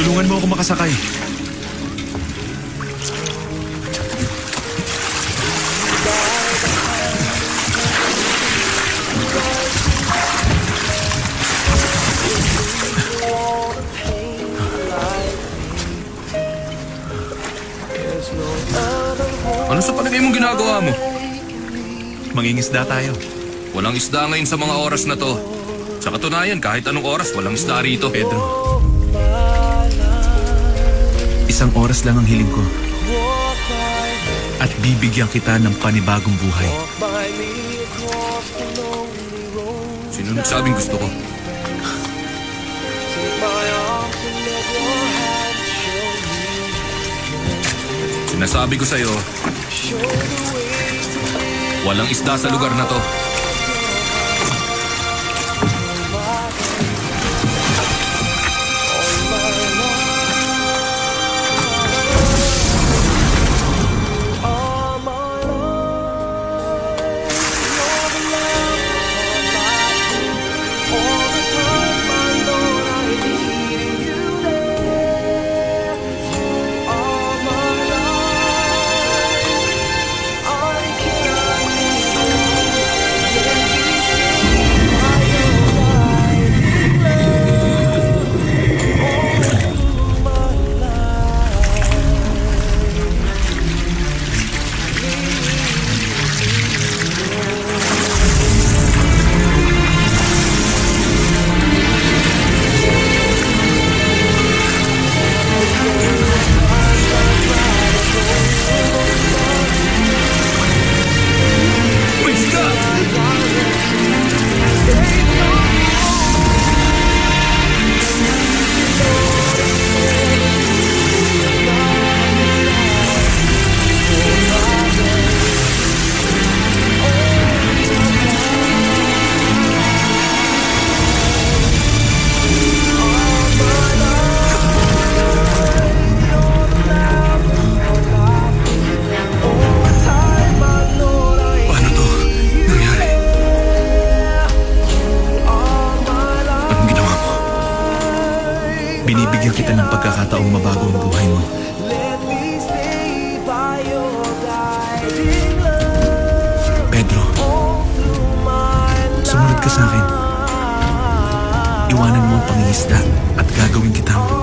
Tulungan mo ako makasakay. Ano sa palagay mong ginagawa mo? Mangingisda tayo. Walang isda ngayon sa mga oras na to. Sa katunayan, kahit anong oras, walang isda rito. Pedro, isang oras lang ang hiling ko. At bibigyan kita ng panibagong buhay. Sino nagsabing gusto ko? Sinasabi ko sa'yo, walang isda sa lugar na to. Binibigyan kita ng pagkakataong mabago ang buhay mo. Pedro, sumunod ka sa akin. Iwanan mo ang pangingisda at gagawin kitang